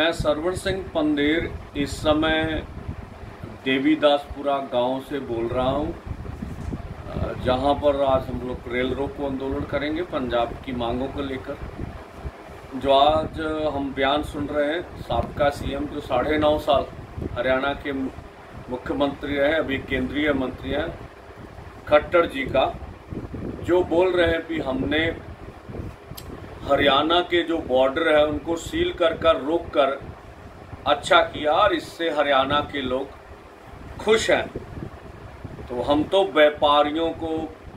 मैं सरवण सिंह पंदेर इस समय देवीदासपुरा गांव से बोल रहा हूं, जहां पर आज हम लोग रेल रोको आंदोलन करेंगे पंजाब की मांगों को लेकर। जो आज हम बयान सुन रहे हैं, साबका सीएम जो 9.5 साल हरियाणा के मुख्यमंत्री रहे, अभी केंद्रीय मंत्री हैं, खट्टर जी का, जो बोल रहे हैं कि हमने हरियाणा के जो बॉर्डर है उनको सील कर रोक कर अच्छा किया और इससे हरियाणा के लोग खुश हैं। तो हम तो व्यापारियों को,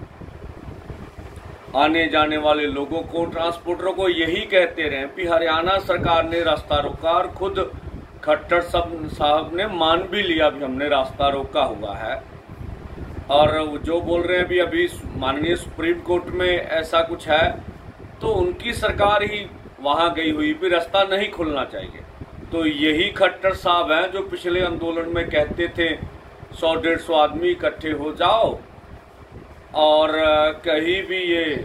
आने जाने वाले लोगों को, ट्रांसपोर्टरों को यही कहते रहे कि हरियाणा सरकार ने रास्ता रोका और खुद खट्टर साहब ने मान भी लिया भी हमने रास्ता रोका हुआ है। और जो बोल रहे हैं भी अभी माननीय सुप्रीम कोर्ट में ऐसा कुछ है, तो उनकी सरकार ही वहां गई हुई भी रास्ता नहीं खुलना चाहिए। तो यही खट्टर साहब हैं जो पिछले आंदोलन में कहते थे 100-150 आदमी इकट्ठे हो जाओ और कहीं भी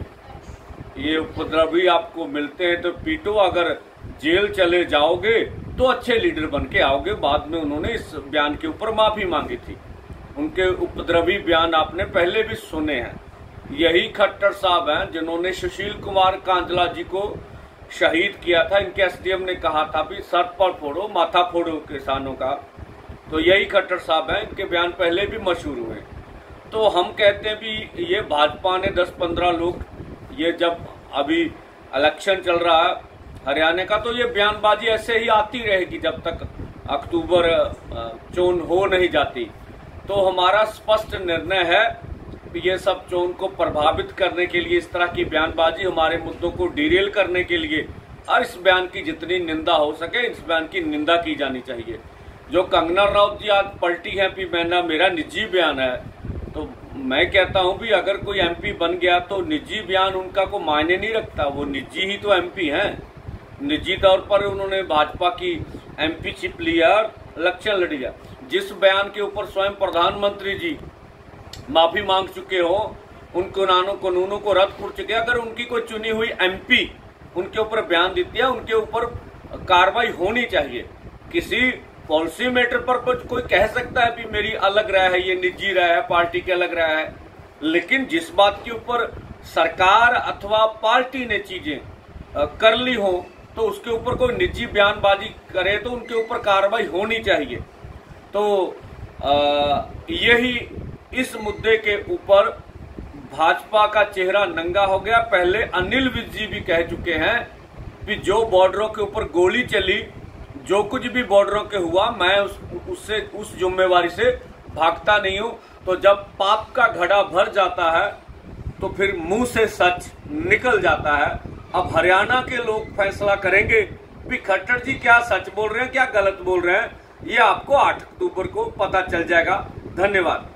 ये उपद्रवी आपको मिलते हैं तो पीटो, अगर जेल चले जाओगे तो अच्छे लीडर बन के आओगे। बाद में उन्होंने इस बयान के ऊपर माफी मांगी थी। उनके उपद्रवी बयान आपने पहले भी सुने हैं। यही खट्टर साहब हैं जिन्होंने सुशील कुमार कांजला जी को शहीद किया था। इनके एसडीएम ने कहा था भी सर पर फोड़ो, माथा फोड़ो किसानों का। तो यही खट्टर साहब हैं, इनके बयान पहले भी मशहूर हुए। तो हम कहते हैं भी ये भाजपा ने 10-15 लोग, ये जब अभी इलेक्शन चल रहा है हरियाणा का, तो ये बयानबाजी ऐसे ही आती रहेगी जब तक अक्टूबर चोन हो नहीं जाती। तो हमारा स्पष्ट निर्णय है कि ये सब चोन को प्रभावित करने के लिए, इस तरह की बयानबाजी, हमारे मुद्दों को डिरेल करने के लिए, और इस बयान की जितनी निंदा हो सके इस बयान की निंदा की जानी चाहिए। जो कंगना राउत जी आज पलटी है कि मेरा निजी बयान है, तो मैं कहता हूं भी अगर कोई एमपी बन गया तो निजी बयान उनका को मायने नहीं रखता। वो निजी ही तो एमपी हैं। निजी तौर पर उन्होंने भाजपा की एमपी चिप लिया और इलेक्शन लड़िया। जिस बयान के ऊपर स्वयं प्रधानमंत्री जी माफी मांग चुके हो, उन कानूनों को रद्द कर चुके, अगर उनकी कोई चुनी हुई एमपी उनके ऊपर बयान देती है, उनके ऊपर कार्रवाई होनी चाहिए। किसी पॉलिसी मैटर पर कोई कह सकता है कि मेरी अलग राय है, ये निजी राय है, पार्टी की अलग राय है, लेकिन जिस बात के ऊपर सरकार अथवा पार्टी ने चीजें कर ली हो तो उसके ऊपर कोई निजी बयानबाजी करे तो उनके ऊपर कार्रवाई होनी चाहिए। तो यही इस मुद्दे के ऊपर भाजपा का चेहरा नंगा हो गया। पहले अनिल विज जी भी कह चुके हैं कि जो बॉर्डरों के ऊपर गोली चली, जो कुछ भी बॉर्डरों के हुआ, मैं उस जिम्मेवारी से भागता नहीं हूं। तो जब पाप का घड़ा भर जाता है तो फिर मुंह से सच निकल जाता है। अब हरियाणा के लोग फैसला करेंगे कि खट्टर जी क्या सच बोल रहे हैं, क्या गलत बोल रहे हैं। ये आपको 8 अक्टूबर को पता चल जाएगा। धन्यवाद।